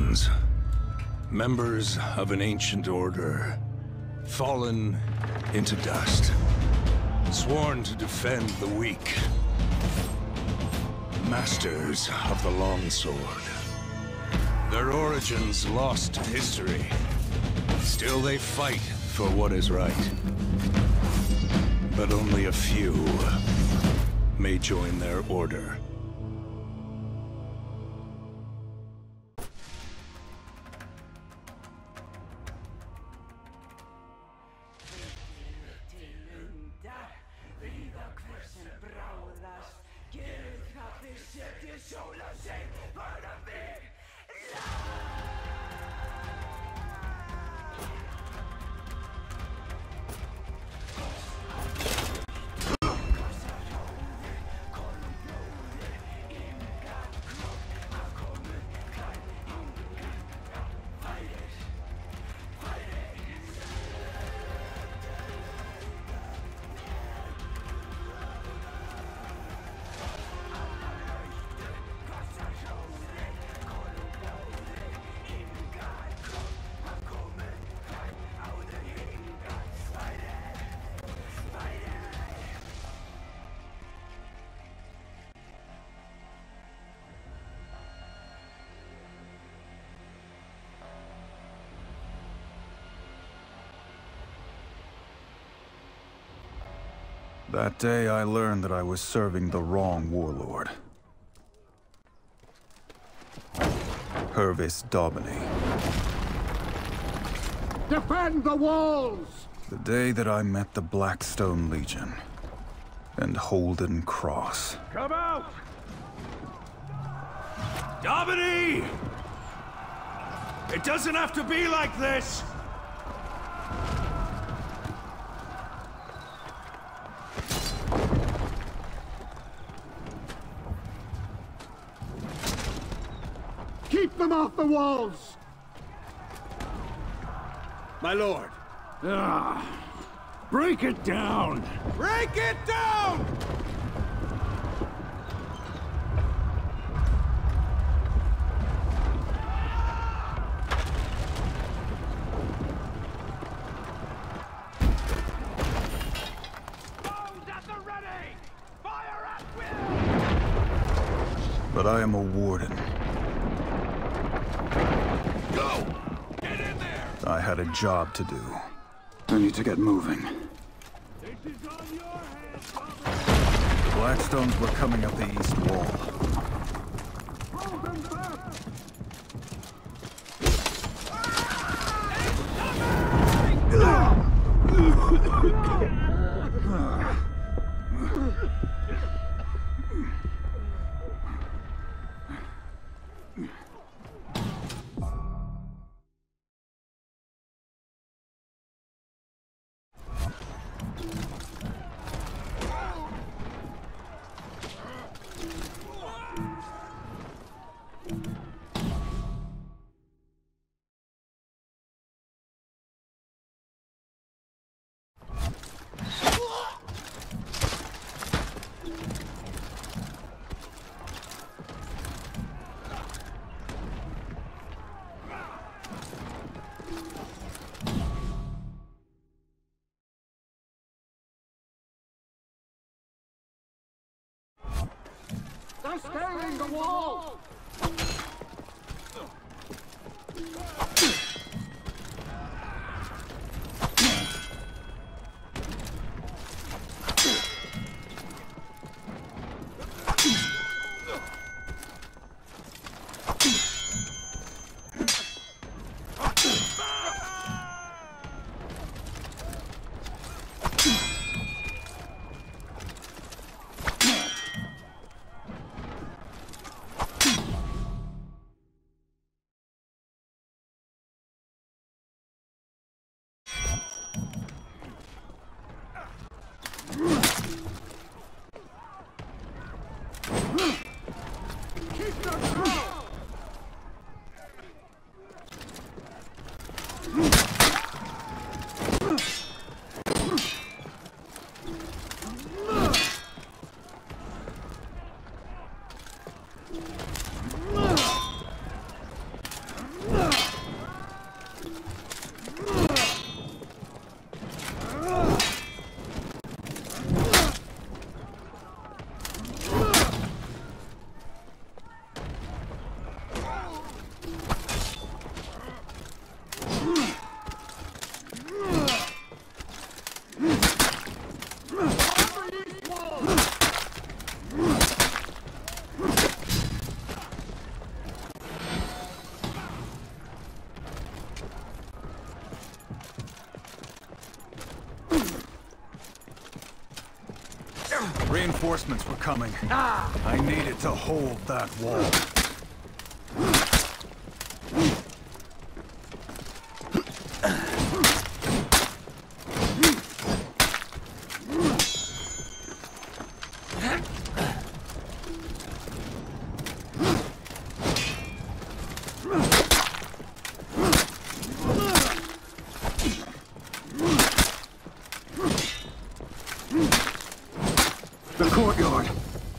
origins. Members of an ancient order, fallen into dust, sworn to defend the weak. Masters of the Longsword. Their origins lost to history. Still they fight for what is right. But only a few may join their order. That day, I learned that I was serving the wrong warlord. Purvis Daubeny. Defend the walls! The day that I met the Blackstone Legion and Holden Cross. Come out! Daubeny! It doesn't have to be like this! Keep them off the walls! My lord! Break it down! Break it down! But I am a warden. Go! Get in there! I had a job to do. I need to get moving. This is on your hands, The Blackstones were coming up the east wall. Hold them back! They're scaling the wall! Reinforcements were coming. I needed to hold that wall. The courtyard.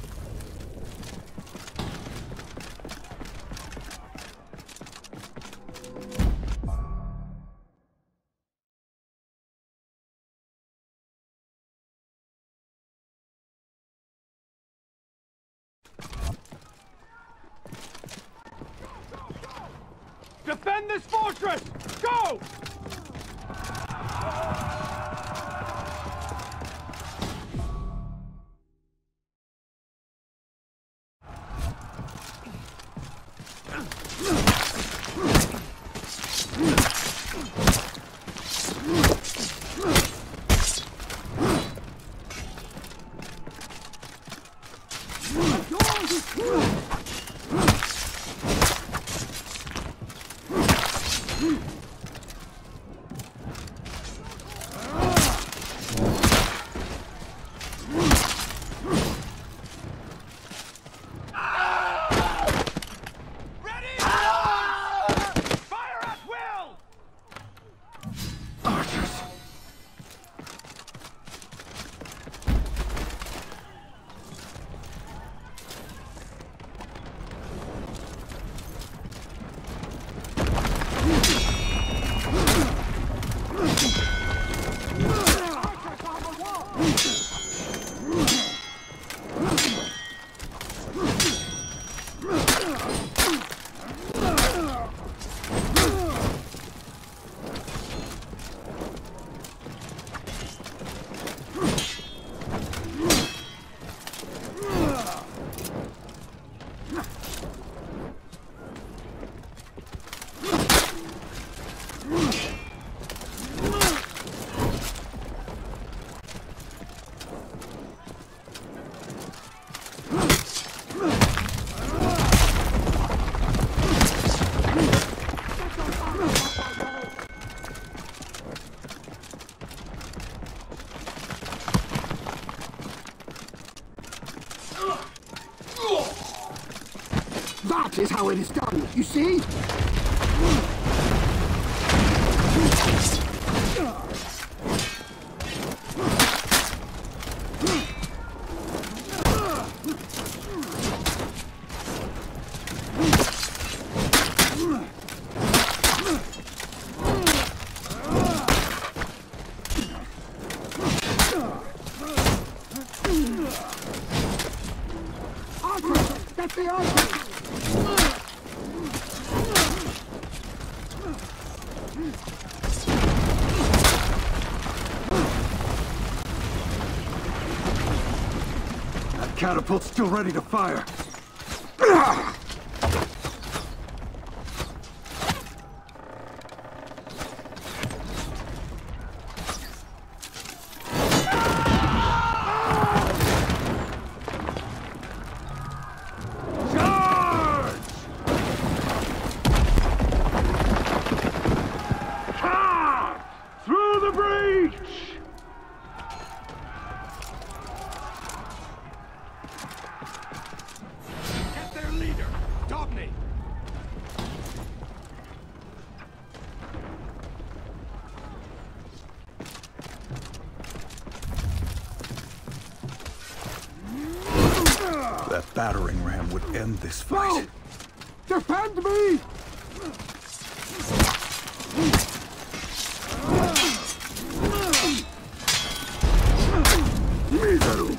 Defend this fortress! Go! That is how it is done, you see? That's the archer! That catapult's still ready to fire. Through the breach! Get their leader! Dobney! That battering ram would end this fight. No! Defend me! Miseru!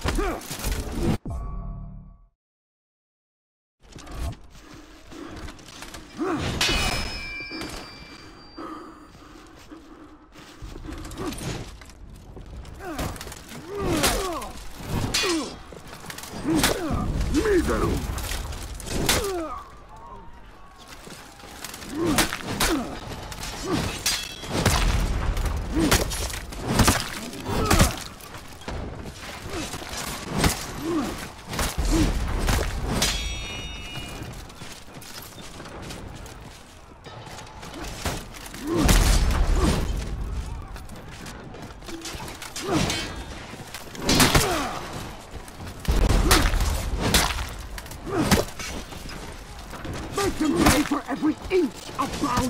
Miseru! Make them pay for every inch of ground!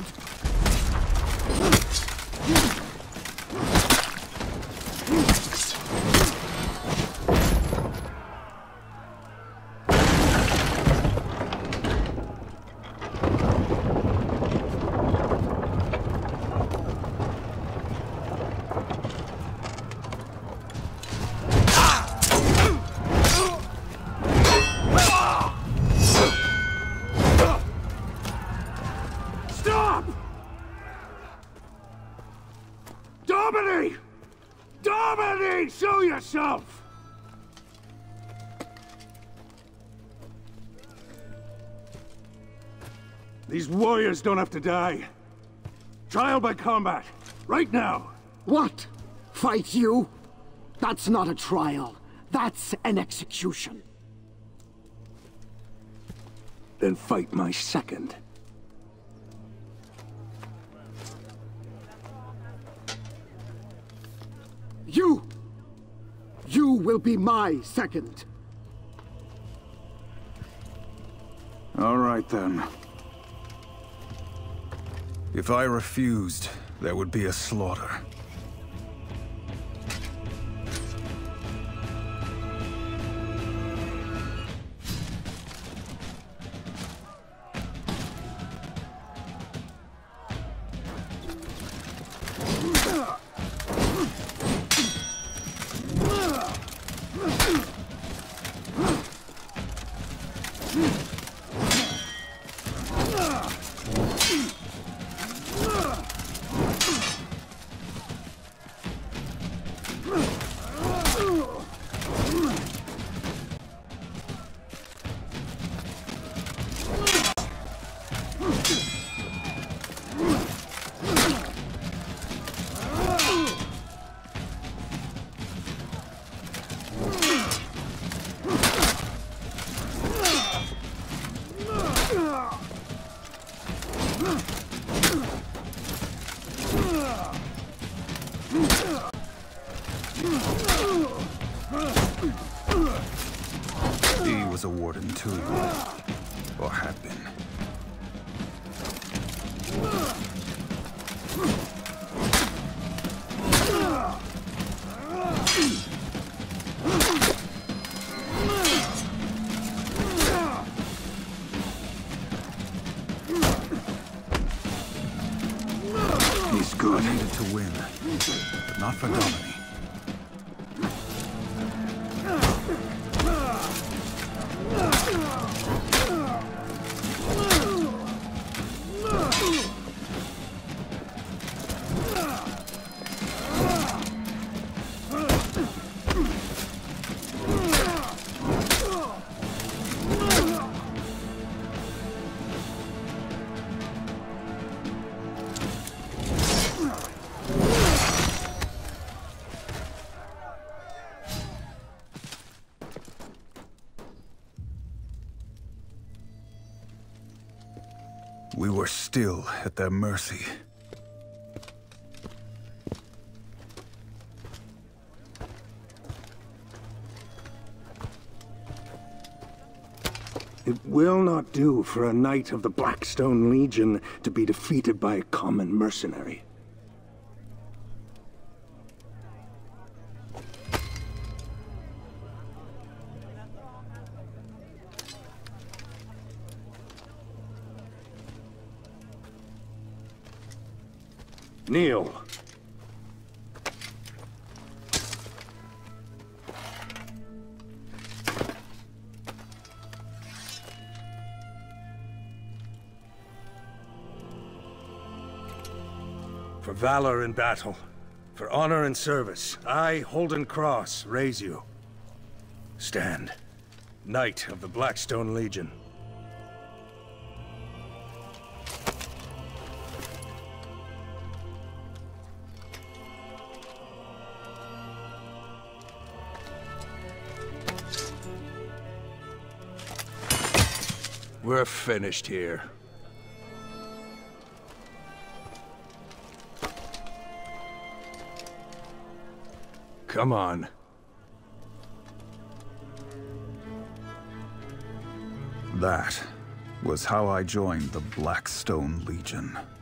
Domini! Domini! Show yourself! These warriors don't have to die. Trial by combat. Right now. What? Fight you? That's not a trial. That's an execution. Then fight my second. You will be my second. All right, then. If I refused, there would be a slaughter. He was a warden too, or had been. He's good. I needed to win, but not for Domini. We were still at their mercy. It will not do for a knight of the Blackstone Legion to be defeated by a common mercenary. Kneel. For valor in battle, for honor and service, I, Holden Cross, raise you. Stand, Knight of the Blackstone Legion. We're finished here. Come on. That was how I joined the Blackstone Legion.